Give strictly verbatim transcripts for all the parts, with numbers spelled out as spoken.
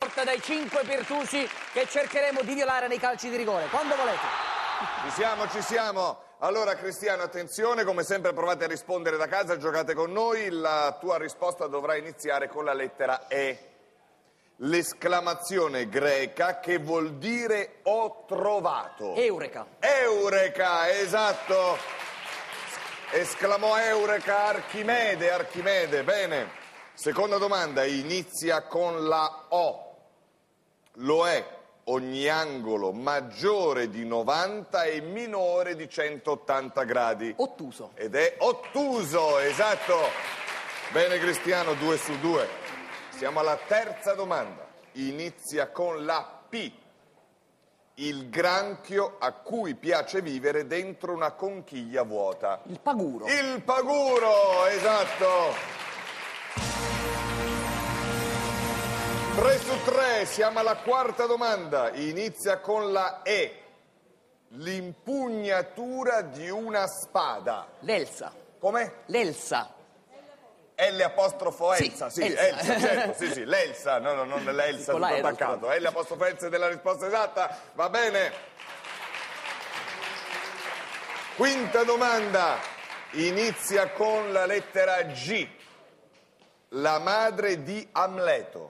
dai cinque Pirtusi che cercheremo di violare nei calci di rigore. Quando volete. Ci siamo, ci siamo. Allora Cristiano, attenzione, come sempre provate a rispondere da casa, giocate con noi. La tua risposta dovrà iniziare con la lettera E. L'esclamazione greca che vuol dire ho trovato. Eureka. Eureka, esatto. Esclamò Eureka Archimede, Archimede, bene. Seconda domanda, inizia con la O. Lo è ogni angolo maggiore di novanta e minore di centottanta gradi. Ottuso. Ed è ottuso, esatto. Bene Cristiano, due su due. Siamo alla terza domanda. Inizia con la P. Il granchio a cui piace vivere dentro una conchiglia vuota. Il paguro. Il paguro, esatto. tre su tre, siamo alla quarta domanda. Inizia con la E. L'impugnatura di una spada. L'Elsa. Come? L'Elsa. L apostrofo Sì, Elsa, sì, Elsa. Elsa, certo, sì, sì, l'Elsa, no, no, non l'Elsa, Con la tutto E, attaccato. L apostrofo Elsa è della risposta esatta, va bene. Quinta domanda, inizia con la lettera G. La madre di Amleto.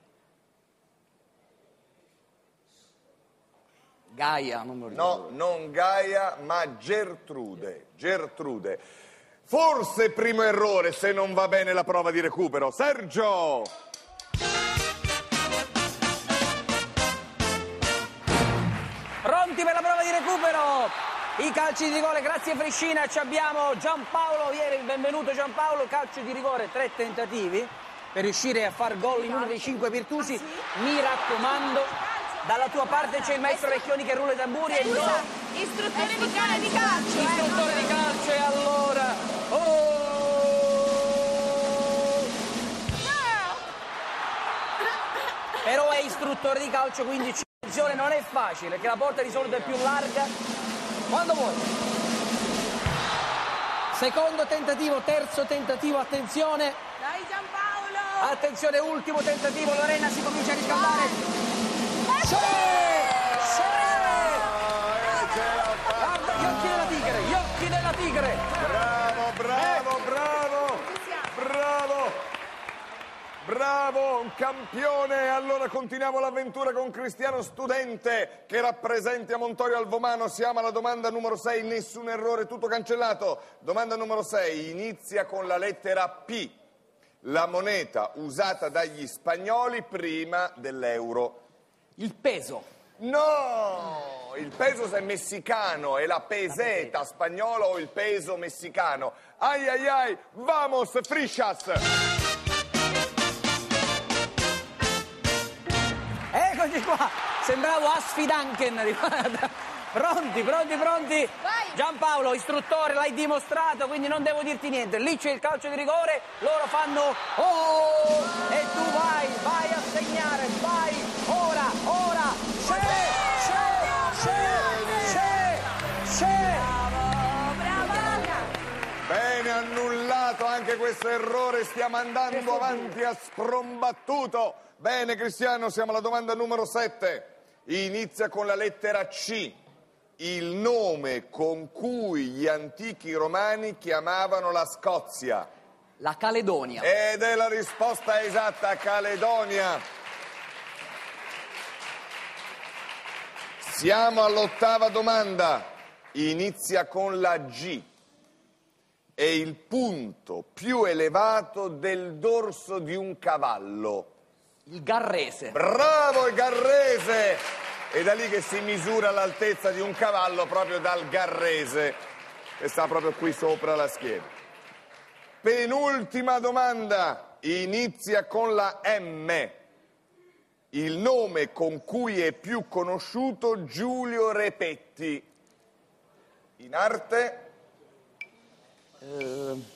Gaia, non me lo ricordo. No, non Gaia, ma Gertrude. Gertrude. Forse primo errore, se non va bene la prova di recupero. Sergio! Pronti per la prova di recupero? I calci di rigore, grazie Friscina. Ci abbiamo Giampaolo, ieri benvenuto Giampaolo. Calcio di rigore, tre tentativi per riuscire a far gol in uno dei cinque Pirtusi. Mi raccomando. Dalla tua parte c'è il maestro Vecchioni che rulla i tamburi e no. Istruttore di calcio, di calcio. Istruttore di calcio e allora. Oh! Però è istruttore di calcio, quindi attenzione, non è facile, che la porta di solito è più larga. Quando vuoi. Secondo tentativo, terzo tentativo, attenzione. Dai Giampaolo. Attenzione, ultimo tentativo, Lorena si comincia a riscaldare. Sì! Sì! Guarda, gli occhi della tigre, gli occhi della tigre! Bravo, bravo, bravo! Bravo! Bravo, un campione! Allora continuiamo l'avventura con Cristiano Studente che rappresenta Montorio Alvomano. Siamo alla domanda numero sei, nessun errore, tutto cancellato. Domanda numero sei, inizia con la lettera P. La moneta usata dagli spagnoli prima dell'euro. Il peso. No! Il peso è messicano, è la peseta spagnola o il peso messicano. Ai ai ai, vamos, frishas! Eccoci qua, sembravo Asfidanken. Pronti, pronti, pronti? Vai. Giampaolo, istruttore, l'hai dimostrato, quindi non devo dirti niente. Lì c'è il calcio di rigore, loro fanno oh! E tu vai, vai a segnare, vai, ora, ora, c'è, c'è, c'è, c'è, c'è. Bravo, bravo. Bene, annullato anche questo errore, stiamo andando avanti a sprombattuto. Bene Cristiano, siamo alla domanda numero sette. Inizia con la lettera C. Il nome con cui gli antichi romani chiamavano la Scozia. La Caledonia. Ed è la risposta esatta, Caledonia. Siamo all'ottava domanda. Inizia con la G. È il punto più elevato del dorso di un cavallo. Il Garrese. Bravo, il Garrese! È da lì che si misura l'altezza di un cavallo, proprio dal Garrese, che sta proprio qui sopra la schiena. Penultima domanda, inizia con la M. Il nome con cui è più conosciuto Giulio Repetti. In arte? Uh...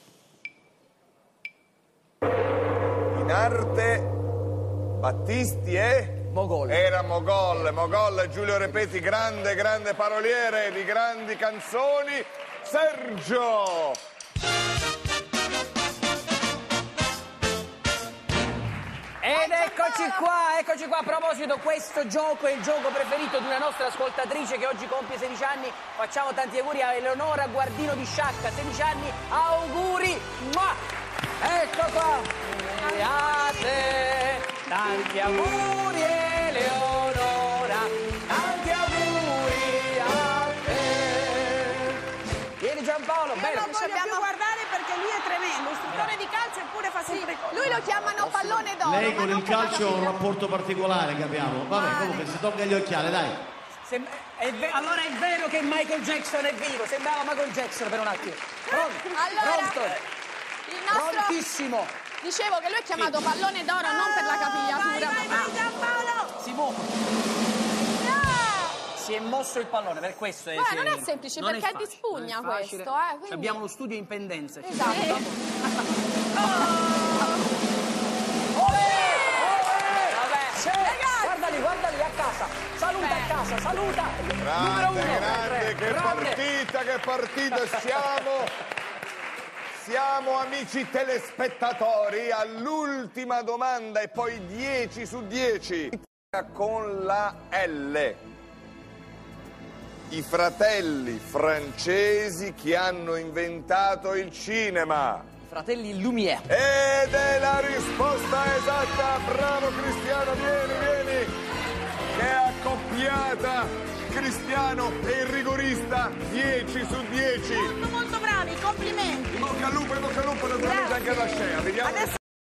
In arte? Battisti e? Mogol. Era Mogol, Mogol, Giulio Repetti, grande, grande paroliere di grandi canzoni. Sergio! Ed eccoci Eccoci qua, eccoci qua. A proposito, questo gioco è il gioco preferito di una nostra ascoltatrice che oggi compie sedici anni. Facciamo tanti auguri a Eleonora Guardino di Sciacca, sedici anni, auguri! Ma ecco qua! E a te, tanti auguri Eleonora, tanti auguri a te. Vieni Giampaolo, Io bene. non voglio più guardare perché lui è tremendo, istruttore di calcio eppure fa sempre cose. Lui lo chiamano pallone d'oro. Lei ma con non il per la calcio ha un capilla. rapporto particolare, capiamo. Vabbè, Male. comunque si tolga gli occhiali, dai. Sem- è ve- allora è vero che Michael Jackson è vivo, sembrava Michael Jackson per un attimo. Pronto? Allora, Pronto? il nostro... Prontissimo. Dicevo che lui è chiamato pallone d'oro non per la Vai, capigliatura. vai, vai Giampaolo! Si muove. No! Si è mosso il pallone, per questo è... Beh, si non è semplice, non perché è di facile, spugna non è facile. questo, eh, quindi- Abbiamo lo studio in pendenza. ci Esatto. siamo. Oh! Vabbè, guardali, guardali a casa. Saluta a casa, saluta. Numero Grande, uno. grande, che Grande. partita, che partita siamo. Siamo amici telespettatori all'ultima domanda e poi dieci su dieci con la L. I fratelli francesi che hanno inventato il cinema. Fratelli Lumière. Ed è la risposta esatta. Bravo Cristiano, vieni, vieni. Che è accoppiata. Cristiano e il rigorista, dieci su dieci. Molto molto bravi, complimenti. In bocca al lupo, in bocca al lupo, naturalmente anche da Scea. Vediamo. Adesso